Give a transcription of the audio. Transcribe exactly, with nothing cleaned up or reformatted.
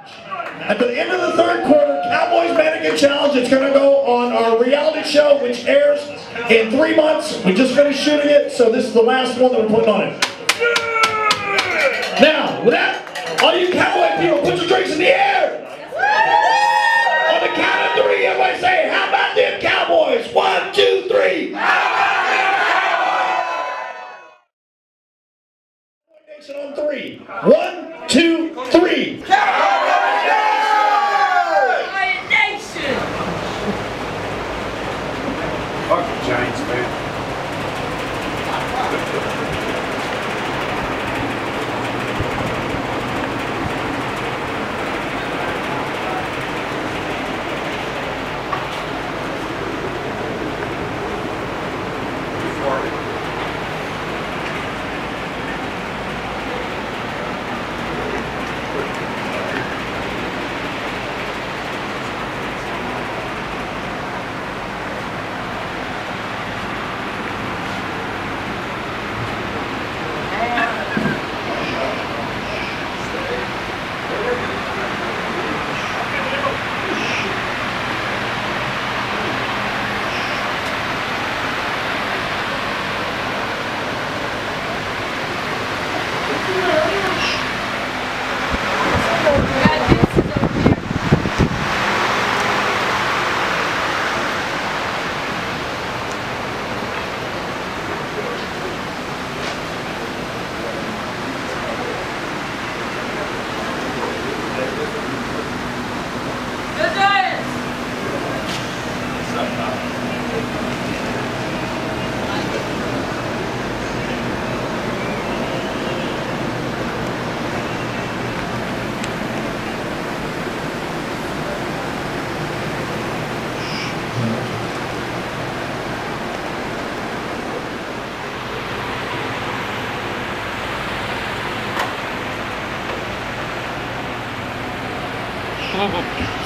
At the end of the third quarter, Cowboys Mannequin Challenge. It's going to go on our reality show, which airs in three months. We just finished shooting it, so this is the last one that we're putting on it. Now, with that, all you cowboy people, put your drinks in the air. On the count of three, everybody say, how about them Cowboys? One, two, three. On three. One, two, three. Fuck the Giants, man. Mm-hmm.